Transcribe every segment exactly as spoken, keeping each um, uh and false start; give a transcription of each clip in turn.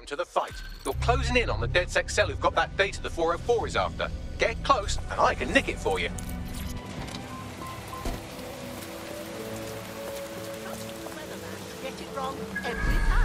to the fight. You're closing in on the DedSec cell who've got that data the four oh four is after. Get close, and I can nick it for you. Get it wrong every time.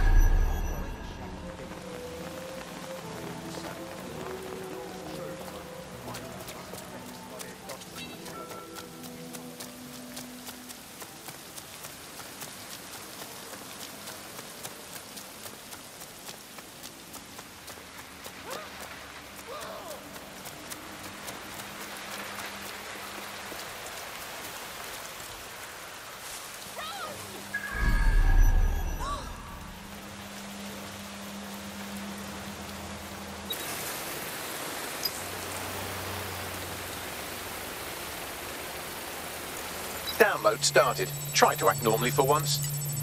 Download started. Try to act normally for once.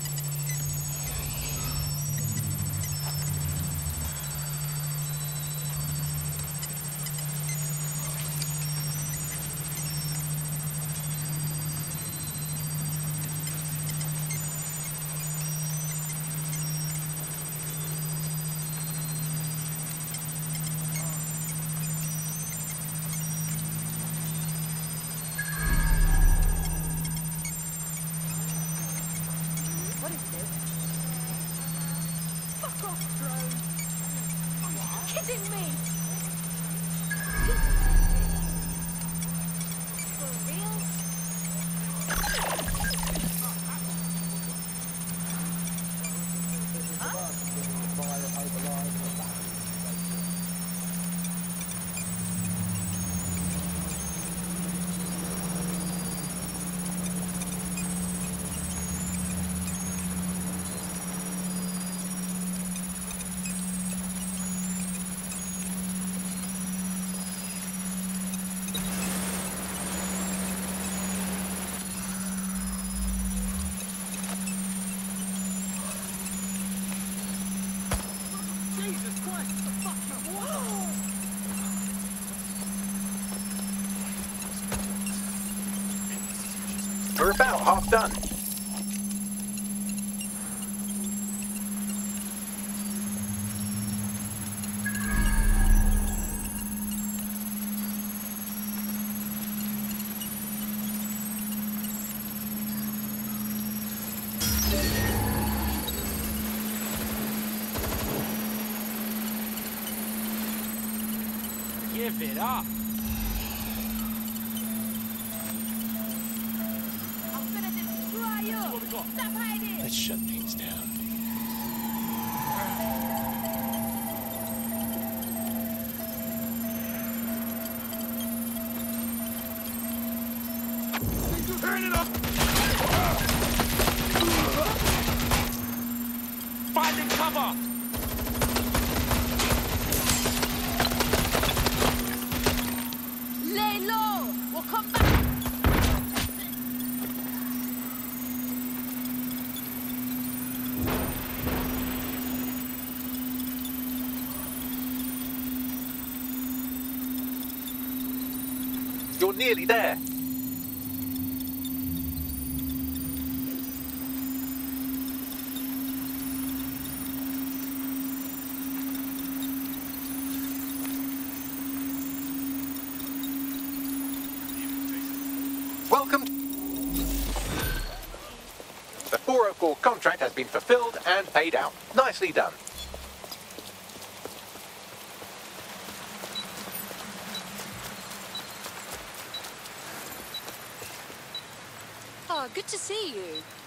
What is this? Fuck off, drone! Are you kidding me? For real? Jesus Christ, what the fuck? Whoa! We're about half done. Give it up. I'm gonna destroy you! What we got? Stop hiding! Let's shut things down. Turn it up! Finding cover! Lay low! We'll come back! You're nearly there. Welcome. The four oh four contract has been fulfilled and paid out. Nicely done. Oh, good to see you.